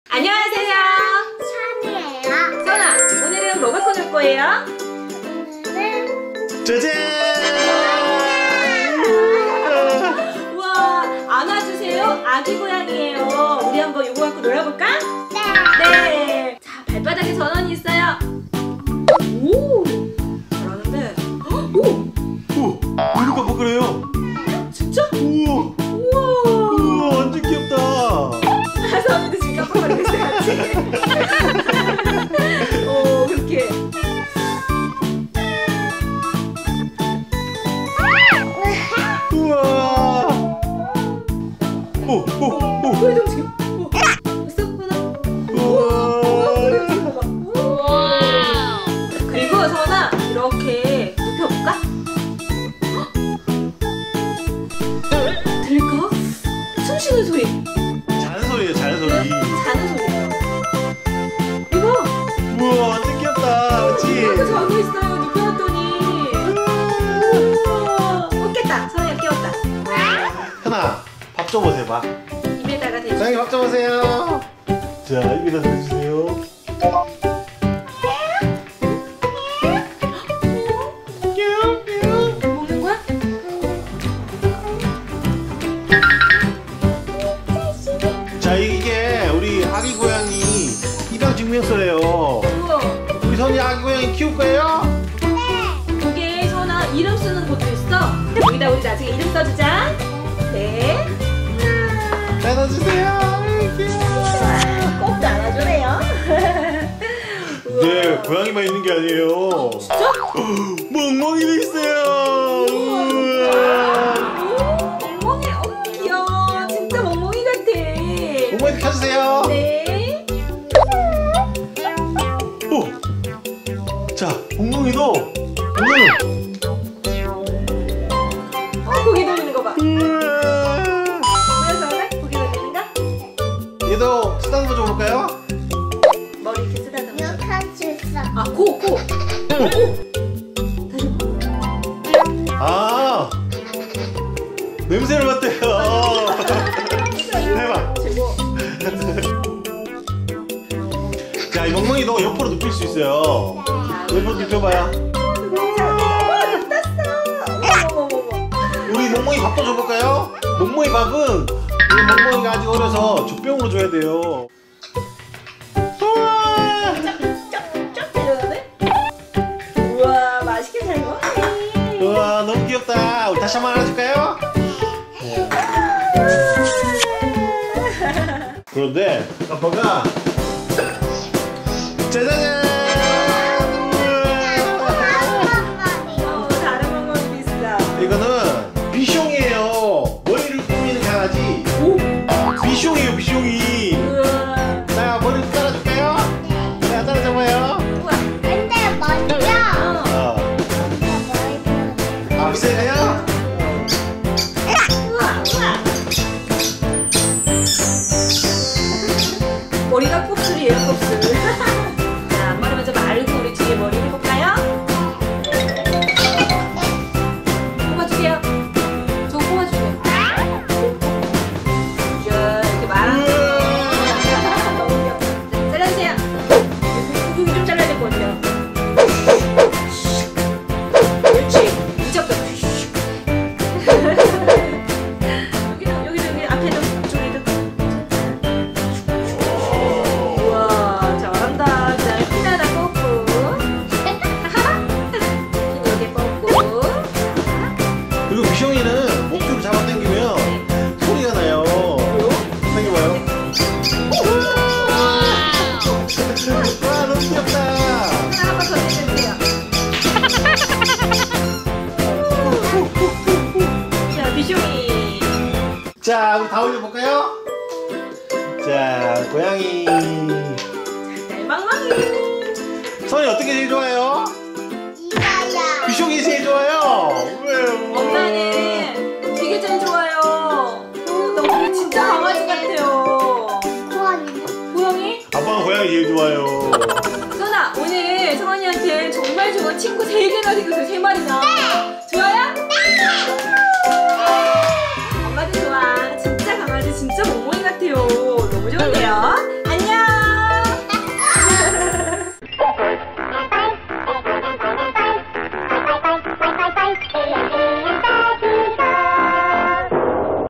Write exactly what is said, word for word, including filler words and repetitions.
안녕하세요. 샤미예요. 선아, 오늘은 뭐 갖고 놀 거예요? 오늘은 짜잔! 우와, 안아주세요. 아기 고양이에요. 우리 한번 이거 갖고 놀아볼까? 네. 네. 자, 발바닥에 전원이 있어요. 오, 잘하는데. 오, 오! 눈이 깜빡거려요! 진짜? 우와! 우와. 우와! 완전 귀엽다! 선이도 지금 깜빡거리고 있어요, 같이. 오, 그렇게. 우와! 오! 오! 오! 소리 좀 지금. 오, 됐어? 선아? 우와! 우와. 그리고 선아, 이렇게 눕혀볼까? 들릴까? 숨 쉬는 소리. 자는 소리예요, 자는 소리. 자는 소리예요. 이거 우와, 완전 귀엽다. 이렇게 그렇지? 자고 있어요. 눕혀놨더니. 우와, 깼다. 선이가 깨웠다. 하나, 밥 좀 오세요, 밥. 입에다가 대주. 사장님 밥 좀 오세요. 자, 입에다 대주세요. 먹는 거야? 자, 이게 우리 아기 고양이 입양 증명서래요. 우와. 우리 선이 아기 고양이 키울 거예요? 거기에 선아 이름 쓰는 곳도 있어. 여기다 우리 나중에 이름 써주자. 네. 잘 넣어주세요. 귀여워. 꼭도 안아주네요. 우와. 네, 고양이만 있는 게 아니에요. 진짜? 멍멍이도 있어요. 우와. 오, 멍멍이. 어머 귀여워. 진짜 멍멍이 같아. 멍멍이도 켜주세요. 네. 오. 자, 멍멍이도 오늘. 어, 고기 돌리는 거 봐. 우와. 보여서 그래? 고기 돌리는 거? 얘도 쓰다듬어 줘 볼까요? 머리 이렇게 쓰다듬어. 이렇게 할 수 있어. 아, 코, 코. 아, 냄새를 맡대요. 해봐. 최고. 자, 이 멍멍이도 옆으로 눕힐 수 있어요. 옆으로 눕혀봐요. 우리 멍멍이 밥도 줘볼까요? 멍멍이 밥은 우리 멍멍이가 아직 어려서 젖병으로 줘야 돼요. 우와! 쫙쫙 내려가네? 우와, 맛있게 잘 먹네. 우와, 너무 귀엽다. 우리 다시 한번 안아줄까요? 그런데 아빠가 짜자잔! 어, 다른 멍멍이도 있어. 이거는 비숑이에요. 머리를 꾸미는 강아지. 오, 비숑이에요, 비숑이. 우와. 자, 머리 따라줄까요? 자, 따라잡아요. 우와. 근데 먼저 어. 어. 뭘 아, 비싸요? 우와, 우와. 머리가 곱슬이에요, 곱슬. 자, 앞머리 먼저 말고 우리 뒤에 머리 해볼까요? 뽑아주세요. 저거 뽑아주세요. 자, 이렇게 말하는 너무 귀엽다. 잘라주세요. 여기 좀 잘라야 될 것 같아요. 그렇지. 이 정도. 여기도, 여기도, 여기 앞에도, 앞쪽에도. 우와, 잘한다. 자, 핀 하나 꽂고. 핀 여기 꽂고. 그리고 비숑이는 목줄 잡아당기면 소리가 나요. 당겨봐요. 와, 너무 귀엽다. 하나 한번 더 해주세요. 자, 비숑이. 자, 우리 다 올려볼까요? 자, 고양이. 날망망이. 선이 어떻게 제일 좋아요? 이거야. 비숑이 제일 좋아요. 왜요? 엄마는 되게 잘 좋아요. 음, 너무 진짜 강아지 같아요. 고양이는? 고양이? 아빠가 고양이 제일 좋아요. 선아, 오늘 성환이한테 정말 좋은 친구 세 개나 생겼어요. 세 마리나.